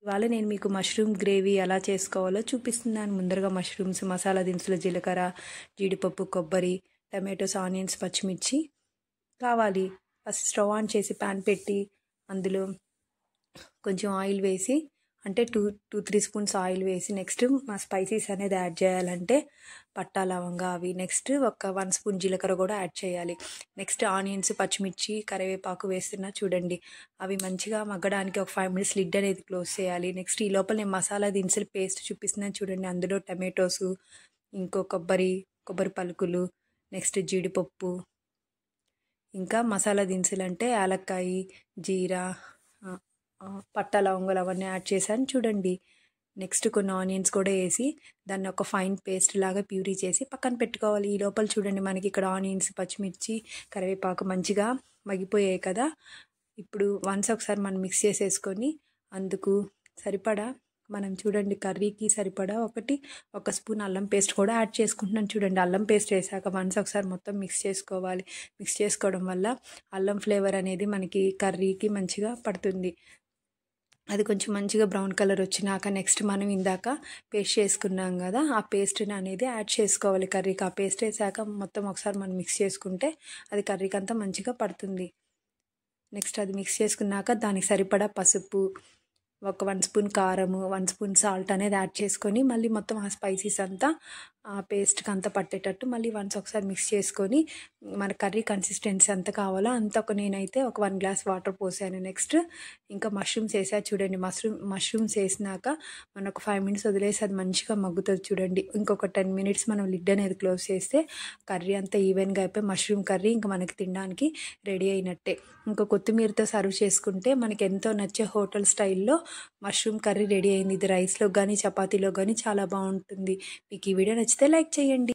ఇవాళ నేను మీకు మష్రూమ్ గ్రేవీ ఎలా చేసుకోవాలో చూపిస్తున్నాను. ముందరగా మష్రూమ్స్, మసాలా దినుసులు, జీలకర్ర, జీడిపప్పు, కొబ్బరి, టమాటోస్, ఆనియన్స్, పచ్చిమిర్చి కావాలి. ఫస్ట్ స్టవ్ ఆన్ చేసి ప్యాన్ పెట్టి అందులో కొంచెం ఆయిల్ వేసి, అంటే 2-3 స్పూన్స్ ఆయిల్ వేసి, నెక్స్ట్ మా స్పైసీస్ అనేది యాడ్ చేయాలంటే పట్టా, లవంగా అవి, నెక్స్ట్ ఒక 1 స్పూన్ జీలకర్ర కూడా యాడ్ చేయాలి. నెక్స్ట్ ఆనియన్స్, పచ్చిమిర్చి, కరివేపాకు వేస్తున్నా చూడండి. అవి మంచిగా మగ్గడానికి ఒక 5 మినిట్స్ లిడ్ అనేది క్లోజ్ చేయాలి. నెక్స్ట్ ఈ లోపల నేను మసాలా దినుసులు పేస్ట్ చూపిస్తున్నాను చూడండి. అందులో టమాటోస్, ఇంకో కొబ్బరి పలుకులు, నెక్స్ట్ జీడిపప్పు, ఇంకా మసాలా దినుసులు అంటే యాలక్కాయ, జీరా, పట్టా, లవంగాలు అవన్నీ యాడ్ చేశాను చూడండి. నెక్స్ట్ కొన్ని ఆనియన్స్ కూడా వేసి దాన్ని ఒక ఫైన్ పేస్ట్ లాగా ప్యూరీ చేసి పక్కన పెట్టుకోవాలి. ఈ లోపల చూడండి మనకి ఇక్కడ ఆనియన్స్, పచ్చిమిర్చి, కరివేపాకు మంచిగా మగ్గిపోయాయి కదా. ఇప్పుడు ఒకసారి మనం మిక్స్ చేసేసుకొని అందుకు సరిపడా మనం చూడండి కర్రీకి సరిపడా ఒక స్పూన్ అల్లం పేస్ట్ కూడా యాడ్ చేసుకుంటున్నాను చూడండి. అల్లం పేస్ట్ వేసాక ఒకసారి మొత్తం మిక్స్ చేసుకోవాలి. మిక్స్ చేసుకోవడం వల్ల అల్లం ఫ్లేవర్ అనేది మనకి కర్రీకి మంచిగా పడుతుంది. అది కొంచెం మంచిగా బ్రౌన్ కలర్ వచ్చినాక నెక్స్ట్ మనం ఇందాక పేస్ట్ చేసుకున్నాం కదా, ఆ పేస్ట్ని అనేది యాడ్ చేసుకోవాలి కర్రీకి. ఆ పేస్ట్ వేసాక మొత్తం ఒకసారి మనం మిక్స్ చేసుకుంటే అది కర్రీకి అంతా మంచిగా పడుతుంది. నెక్స్ట్ అది మిక్స్ చేసుకున్నాక దానికి సరిపడా పసుపు, ఒక 1 స్పూన్ కారము, 1 స్పూన్ సాల్ట్ అనేది యాడ్ చేసుకొని మళ్ళీ మొత్తం ఆ స్పైసీస్ అంతా ఆ పేస్ట్కి అంతా పట్టేటట్టు మళ్ళీ ఒకసారి మిక్స్ చేసుకొని మన కర్రీ కన్సిస్టెన్సీ ఎంత కావాలో అంత నేనైతే ఒక 1 గ్లాస్ వాటర్ పోసాను. నెక్స్ట్ ఇంకా మష్రూమ్స్ వేసా చూడండి. మష్రూమ్స్ వేసినాక మనం ఒక 5 మినిట్స్ వదిలేసి అది మంచిగా మగ్గుతుంది చూడండి. ఇంకొక 10 మినిట్స్ మనం లిడ్ అనేది క్లోజ్ చేస్తే కర్రీ అంతా ఈవెన్గా అయిపోయి మష్రూమ్ కర్రీ ఇంకా మనకి తినడానికి రెడీ అయినట్టే. ఇంకా కొత్తిమీరతో సర్వ్ చేసుకుంటే మనకి ఎంతో నచ్చే హోటల్ స్టైల్లో మష్రూమ్ కర్రీ రెడీ అయింది. ఇది రైస్లో కానీ చపాతీలో కానీ చాలా బాగుంటుంది. మీకు ఈ వీడియో నచ్చితే లైక్ చేయండి.